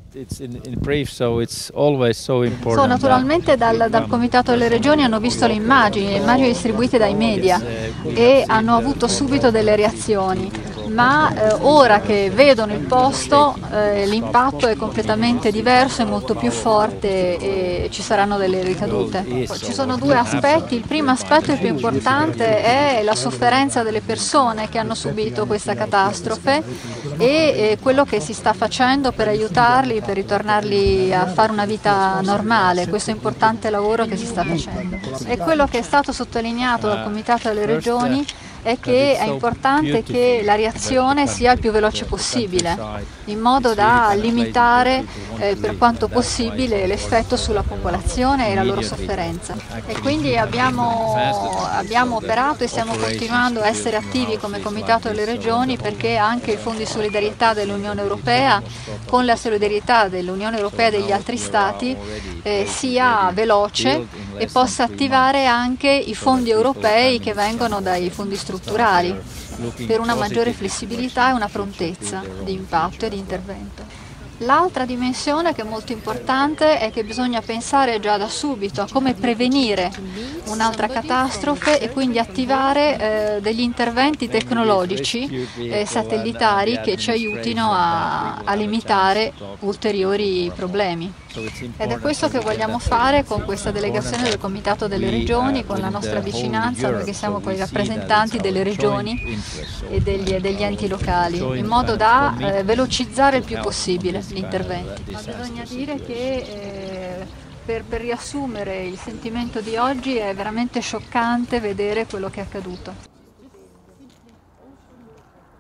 Naturalmente dal Comitato delle Regioni hanno visto le immagini distribuite dai media e hanno avuto subito delle reazioni, ma ora che vedono il posto l'impatto è completamente diverso, è molto più forte e ci saranno delle ricadute. Ci sono due aspetti: il primo aspetto, il più importante, è la sofferenza delle persone che hanno subito questa catastrofe e quello che si sta facendo per aiutarli, per ritornarli a fare una vita normale, questo importante lavoro che si sta facendo. E quello che è stato sottolineato dal Comitato delle Regioni è che è importante che la reazione sia il più veloce possibile, in modo da limitare per quanto possibile l'effetto sulla popolazione e la loro sofferenza. E quindi abbiamo operato e stiamo continuando a essere attivi come Comitato delle Regioni perché anche il Fondo di solidarietà dell'Unione Europea, con la solidarietà dell'Unione Europea e degli altri Stati, sia veloce e possa attivare anche i fondi europei che vengono dai fondi strutturali per una maggiore flessibilità e una prontezza di impatto e di intervento. L'altra dimensione che è molto importante è che bisogna pensare già da subito a come prevenire un'altra catastrofe e quindi attivare degli interventi tecnologici satellitari che ci aiutino a limitare ulteriori problemi. Ed è questo che vogliamo fare con questa delegazione del Comitato delle Regioni, con la nostra vicinanza, perché siamo poi rappresentanti delle regioni e degli enti locali, in modo da velocizzare il più possibile gli interventi. Ma bisogna dire che per riassumere il sentimento di oggi è veramente scioccante vedere quello che è accaduto.